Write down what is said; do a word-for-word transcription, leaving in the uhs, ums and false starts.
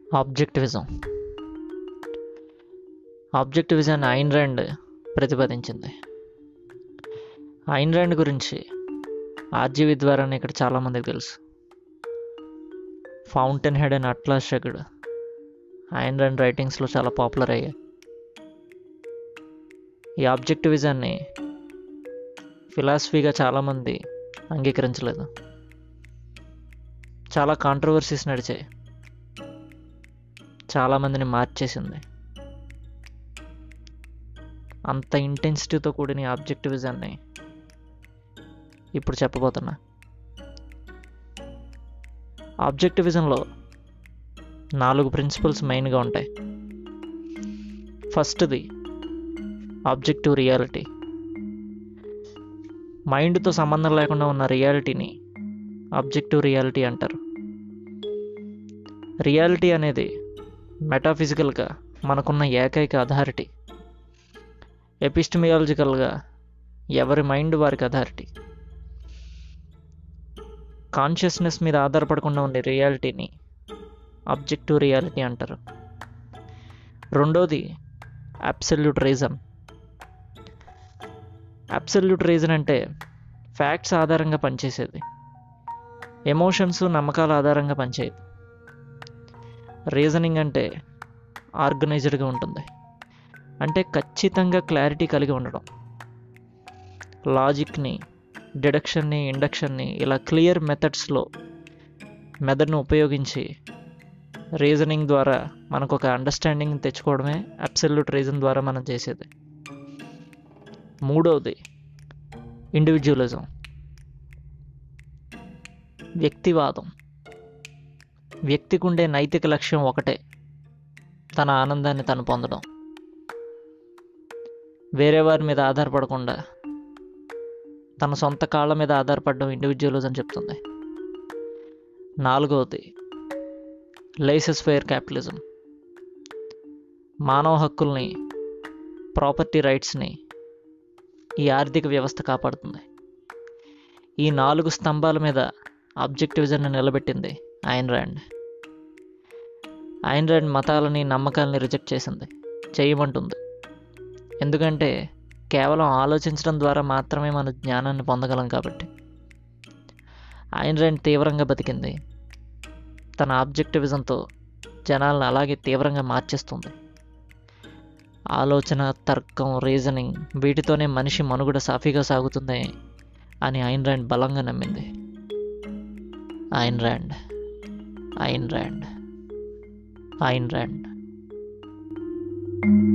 Objectivism ఆబ్జెక్టివిజాన్ని Ayn Rand ప్రతిపాదించింది. Ayn Rand గురించి RGV ద్వారా ఇక్కడ చాలామందికి తెలుసు. Fountainhead and Atlas Shrugged Ayn Rand రైటింగ్స్లో చాలా పాపులర్ అయ్యాయి. ఈ ఆబ్జెక్టివిజాన్ని ఫిలాసఫీగా చాలామంది అంగీకరించలేదు. చాలా కాంట్రవర్సీస్ నడిచాయి, చాలామందిని మార్చేసింది. అంత ఇంటెన్సిటీతో కూడిన ఆబ్జెక్టివిజాన్ని ఇప్పుడు చెప్పబోతున్నా. ఆబ్జెక్టివిజంలో నాలుగు ప్రిన్సిపల్స్ మెయిన్గా ఉంటాయి. ఫస్ట్ది ఆబ్జెక్టివ్ రియాలిటీ. మైండ్తో సంబంధం లేకుండా ఉన్న రియాలిటీని ఆబ్జెక్టివ్ రియాలిటీ అంటారు. రియాలిటీ అనేది మెటాఫిజికల్గా మనకున్న ఏకైక అథారిటీ. ఎపిస్టమియాలజికల్గా ఎవరి మైండ్ వారికి అథారిటీ. కాన్షియస్నెస్ మీద ఆధారపడకుండా ఉండే రియాలిటీని ఆబ్జెక్టివ్ రియాలిటీ అంటారు. రెండోది అబ్సల్యూట్ రీజన్. అబ్సల్యూట్ రీజన్ అంటే ఫ్యాక్ట్స్ ఆధారంగా పనిచేసేది, ఎమోషన్స్ నమ్మకాల ఆధారంగా పనిచేయదు. రీజనింగ్ అంటే ఆర్గనైజ్డ్గా ఉంటుంది, అంటే ఖచ్చితంగా క్లారిటీ కలిగి ఉండడం. లాజిక్ని, డిడక్షన్ని, ఇండక్షన్ని ఇలా క్లియర్ మెథడ్స్లో మెథడ్ను ఉపయోగించి రీజనింగ్ ద్వారా మనకు ఒక అండర్స్టాండింగ్ తెచ్చుకోవడమే అబ్సల్యూట్ రీజన్ ద్వారా మనం చేసేది. మూడవది ఇండివిజువలిజం, వ్యక్తివాదం. వ్యక్తికి ఉండే నైతిక లక్ష్యం ఒకటే, తన ఆనందాన్ని తను పొందడం. వేరే వారి మీద ఆధారపడకుండా తన సొంత కాళ్ళ మీద ఆధారపడడం ఇండివిజువలిజం చెప్తుంది. నాలుగవది లైసెస్ ఫెయిర్ క్యాపిటలిజం. మానవ హక్కుల్ని, ప్రాపర్టీ రైట్స్ని ఈ ఆర్థిక వ్యవస్థ కాపాడుతుంది. ఈ నాలుగు స్తంభాల మీద ఆబ్జెక్టివిజాన్ని నిలబెట్టింది ఐన్ ర్యాండ్. ఐన్ ర్యాండ్ మతాలని, నమ్మకాలని రిజెక్ట్ చేసింది, చేయమంటుంది. ఎందుకంటే కేవలం ఆలోచించడం ద్వారా మాత్రమే మన జ్ఞానాన్ని పొందగలం కాబట్టి. ఐన్ ర్యాండ్ తీవ్రంగా బతికింది. తన ఆబ్జెక్టివిజంతో జనాలను అలాగే తీవ్రంగా మార్చేస్తుంది. ఆలోచన, తర్కం, రీజనింగ్ వీటితోనే మనిషి మనుగడ సాఫీగా సాగుతుంది అని ఐన్ ర్యాండ్ బలంగా నమ్మింది. Ayn Rand Ayn Rand Ayn rand